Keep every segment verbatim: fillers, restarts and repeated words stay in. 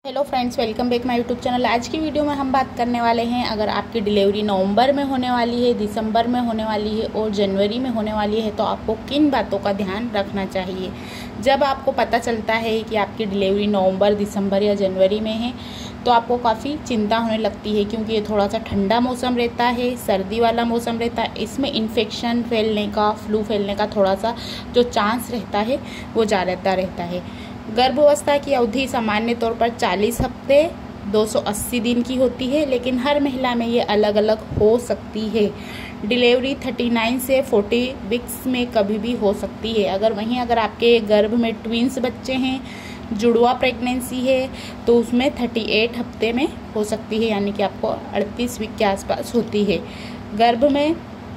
Hello friends, welcome back my YouTube channel. आज की video में हम बात करने वाले हैं, अगर आपकी डिलीवरी नवंबर में होने वाली है, दिसंबर में होने वाली है और जनवरी में होने वाली है तो आपको किन बातों का ध्यान रखना चाहिए। जब आपको पता चलता है कि आपकी डिलीवरी नवंबर, दिसंबर या जनवरी में है तो आपको काफ़ी चिंता होने लगती है, क्योंकि ये थोड़ा सा ठंडा मौसम रहता है, सर्दी वाला मौसम रहता है। इसमें इन्फेक्शन फैलने का, फ्लू फैलने का थोड़ा सा जो चांस रहता है वो ज़्यादा रहता है। गर्भावस्था की अवधि सामान्य तौर पर चालीस हफ्ते दो सौ अस्सी दिन की होती है, लेकिन हर महिला में ये अलग अलग हो सकती है। डिलीवरी उनतालीस से चालीस वीक्स में कभी भी हो सकती है। अगर वहीं अगर आपके गर्भ में ट्विंस बच्चे हैं, जुड़वा प्रेगनेंसी है, तो उसमें अड़तीस हफ्ते में हो सकती है, यानी कि आपको अड़तीस वीक के आसपास होती है। गर्भ में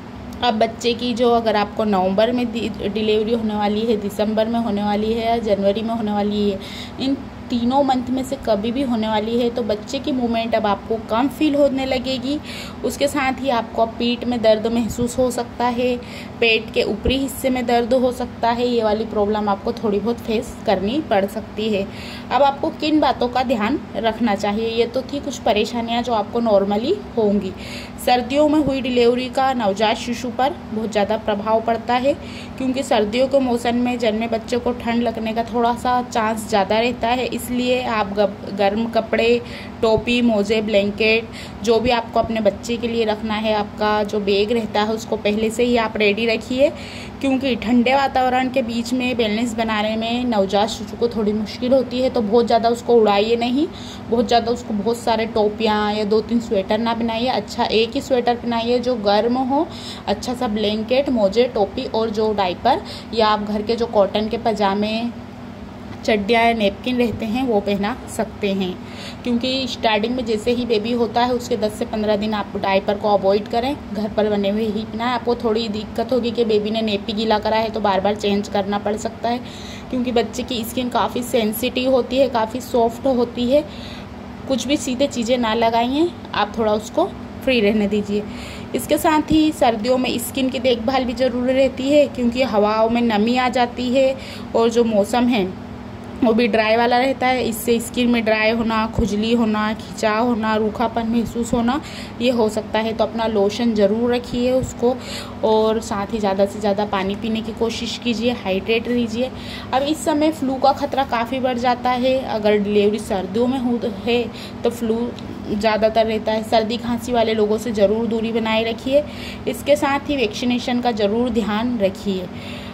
अब बच्चे की जो अगर आपको नवंबर में डिलीवरी होने वाली है, दिसंबर में होने वाली है या जनवरी में होने वाली है, इन तीनों मंथ में से कभी भी होने वाली है, तो बच्चे की मूवमेंट अब आपको कम फील होने लगेगी। उसके साथ ही आपको पीठ में दर्द महसूस हो सकता है, पेट के ऊपरी हिस्से में दर्द हो सकता है। ये वाली प्रॉब्लम आपको थोड़ी बहुत फेस करनी पड़ सकती है। अब आपको किन बातों का ध्यान रखना चाहिए, ये तो थी कुछ परेशानियां जो आपको नॉर्मली होंगी। सर्दियों में हुई डिलीवरी का नवजात शिशु पर बहुत ज़्यादा प्रभाव पड़ता है, क्योंकि सर्दियों के मौसम में जन्मे बच्चे को ठंड लगने का थोड़ा सा चांस ज़्यादा रहता है। इसलिए आप गर्म कपड़े, टोपी, मोजे, ब्लैंकेट जो भी आपको अपने बच्चे के लिए रखना है, आपका जो बैग रहता है उसको पहले से ही आप रेडी रखिए, क्योंकि ठंडे वातावरण के बीच में बैलेंस बनाने में नवजात शिशु को थोड़ी मुश्किल होती है। तो बहुत ज़्यादा उसको उड़ाइए नहीं, बहुत ज़्यादा उसको बहुत सारे टोपियाँ या दो तीन स्वेटर ना पहनाइए। अच्छा एक ही स्वेटर पहनाइए जो गर्म हो। अच्छा सा ब्लैंकेट, मोजे, टोपी और जो डायपर या आप घर के जो कॉटन के पजामे, चड्डियाँ या नेपकिन रहते हैं वो पहना सकते हैं, क्योंकि स्टार्टिंग में जैसे ही बेबी होता है उसके दस से पंद्रह दिन आप डायपर को अवॉइड करें, घर पर बने हुए ही पहनाएं। आपको थोड़ी दिक्कत होगी कि बेबी ने नेपी गीला करा है तो बार बार चेंज करना पड़ सकता है, क्योंकि बच्चे की स्किन काफ़ी सेंसिटिव होती है, काफ़ी सॉफ्ट होती है। कुछ भी सीधे चीज़ें ना लगाइए, आप थोड़ा उसको फ्री रहने दीजिए। इसके साथ ही सर्दियों में स्किन की देखभाल भी ज़रूरी रहती है, क्योंकि हवाओं में नमी आ जाती है और जो मौसम है वो भी ड्राई वाला रहता है। इससे स्किन में ड्राई होना, खुजली होना, खिंचाव होना, रूखापन महसूस होना ये हो सकता है। तो अपना लोशन ज़रूर रखिए उसको, और साथ ही ज़्यादा से ज़्यादा पानी पीने की कोशिश कीजिए, हाइड्रेट रहिए। अब इस समय फ्लू का खतरा काफ़ी बढ़ जाता है। अगर डिलीवरी सर्दियों में हो है तो फ्लू ज़्यादातर रहता है। सर्दी खांसी वाले लोगों से ज़रूर दूरी बनाए रखिए। इसके साथ ही वैक्सीनेशन का ज़रूर ध्यान रखिए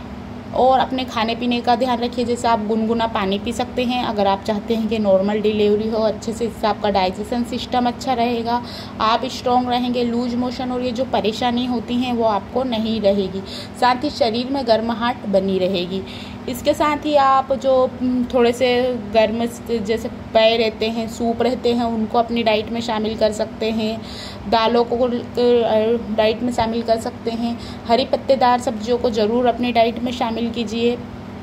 और अपने खाने पीने का ध्यान रखिए। जैसे आप गुनगुना पानी पी सकते हैं अगर आप चाहते हैं कि नॉर्मल डिलीवरी हो अच्छे से, इससे आपका डाइजेशन सिस्टम अच्छा रहेगा, आप स्ट्रॉन्ग रहेंगे, लूज मोशन और ये जो परेशानी होती हैं वो आपको नहीं रहेगी। साथ ही शरीर में गर्माहट बनी रहेगी। इसके साथ ही आप जो थोड़े से गर्म जैसे पेय रहते हैं, सूप रहते हैं, उनको अपनी डाइट में शामिल कर सकते हैं। दालों को डाइट में शामिल कर सकते हैं। हरी पत्तेदार सब्जियों को ज़रूर अपनी डाइट में शामिल कीजिए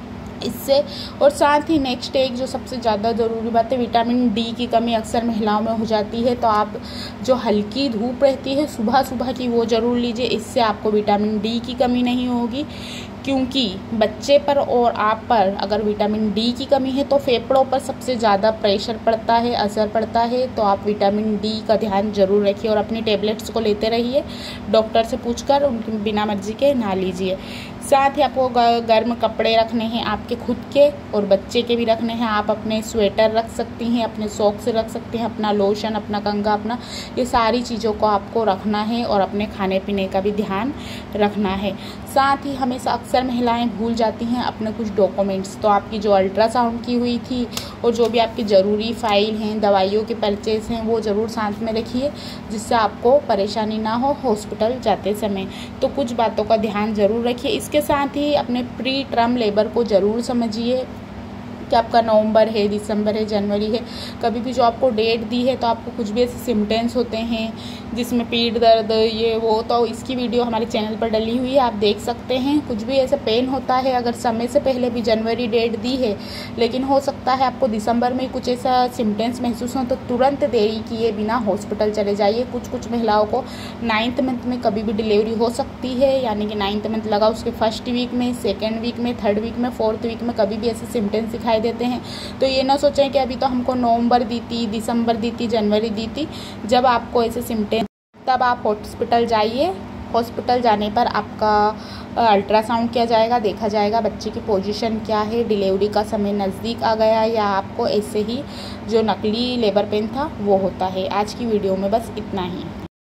इससे। और साथ ही नेक्स्ट एक जो सबसे ज़्यादा ज़रूरी बात है, विटामिन डी की कमी अक्सर महिलाओं में हो जाती है, तो आप जो हल्की धूप रहती है सुबह सुबह की वो ज़रूर लीजिए। इससे आपको विटामिन डी की कमी नहीं होगी, क्योंकि बच्चे पर और आप पर अगर विटामिन डी की कमी है तो फेफड़ों पर सबसे ज़्यादा प्रेशर पड़ता है, असर पड़ता है। तो आप विटामिन डी का ध्यान जरूर रखिए और अपनी टेबलेट्स को लेते रहिए, डॉक्टर से पूछकर, उनकी बिना मर्जी के ना लीजिए। साथ ही आपको गर्म कपड़े रखने हैं, आपके खुद के और बच्चे के भी रखने हैं। आप अपने स्वेटर रख सकती हैं, अपने सॉक्स रख सकते हैं, अपना लोशन, अपना कंघा, अपना ये सारी चीज़ों को आपको रखना है और अपने खाने पीने का भी ध्यान रखना है। साथ ही हमेशा अक्सर महिलाएं भूल जाती हैं अपने कुछ डॉक्यूमेंट्स, तो आपकी जो अल्ट्रासाउंड की हुई थी और जो भी आपकी ज़रूरी फाइल हैं, दवाइयों के परचेज हैं, वो ज़रूर साथ में रखिए, जिससे आपको परेशानी ना हो हॉस्पिटल जाते समय। तो कुछ बातों का ध्यान ज़रूर रखिए। इसके साथ ही अपने प्री टर्म लेबर को ज़रूर समझिए कि आपका नवंबर है, दिसंबर है, जनवरी है, कभी भी जो आपको डेट दी है तो आपको कुछ भी ऐसे सिम्टम्स होते हैं जिसमें पीठ दर्द ये वो, तो इसकी वीडियो हमारे चैनल पर डली हुई है, आप देख सकते हैं। कुछ भी ऐसे पेन होता है, अगर समय से पहले भी जनवरी डेट दी है लेकिन हो सकता है आपको दिसंबर में कुछ ऐसा सिम्टम्स महसूस हो, तो तुरंत देरी किए बिना हॉस्पिटल चले जाइए। कुछ कुछ महिलाओं को नाइन्थ मंथ में कभी भी डिलीवरी हो सकती है, यानी कि नाइन्थ मंथ लगा उसके फर्स्ट वीक में, सेकेंड वीक में, थर्ड वीक में, फोर्थ वीक में कभी भी ऐसे सिम्टम्स दिखाई दिखाई देते हैं। तो ये ना सोचें कि अभी तो हमको नवंबर दी थी, दिसंबर दी थी, जनवरी दी थी। जब आपको ऐसे सिम्टम तब आप हॉस्पिटल जाइए। हॉस्पिटल जाने पर आपका अल्ट्रासाउंड किया जाएगा, देखा जाएगा बच्चे की पोजीशन क्या है, डिलीवरी का समय नज़दीक आ गया या आपको ऐसे ही जो नकली लेबर पेन था वो होता है। आज की वीडियो में बस इतना ही।